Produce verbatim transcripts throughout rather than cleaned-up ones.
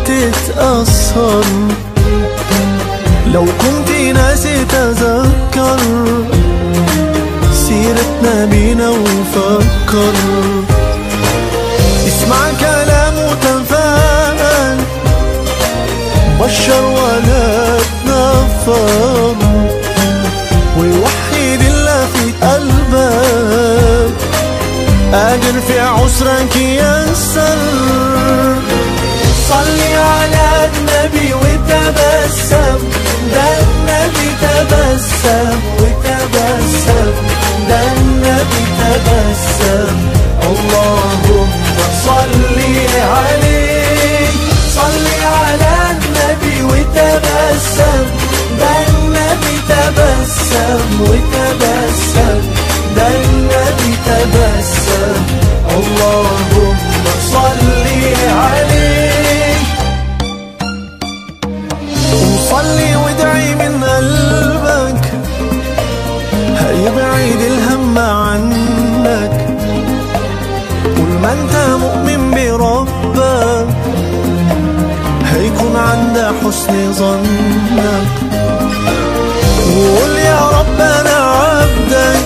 تتأثر، لو كنت ناسي تذكر سيرة نبينا وفكر. اسمع كلام وتفاءل، بشر ولا تنفر، ويوحد الله في قلبك، قادر في عسرك يسر. صلي على النبي وتبسم، ده النبي تبسم وتبسم، ده النبي تبسم. اللهم صلي عليه، صلي على النبي وتبسم، ده النبي تبسم وتبسم، ده النبي تبسم. اللهم صلي عليه. وصلي وادعي من قلبك، هيبعد الهم عنك. قول ما انت مؤمن بربك، هيكون عند حسن ظنك. وقول يا رب انا عبدك،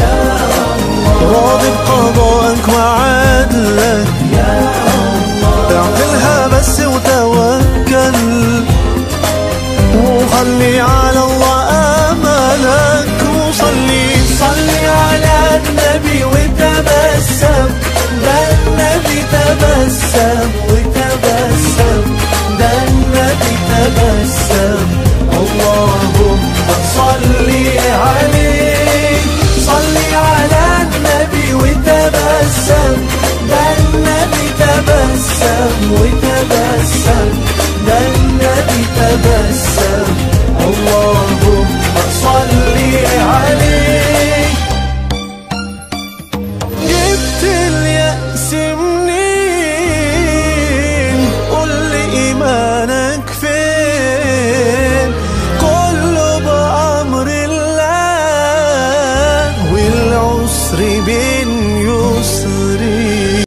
راضي بقضائك وعدلك. اعملها بس وتوكل، وخلي على الله املك. وصلي صلي على النبي وتبسم، ده النبي تبسم وتبسم، ده النبي تبسم. اللهم صلي عليه، صلي على النبي وتبسم، ده النبي تبسم وتبسم، ده النبي تبسم.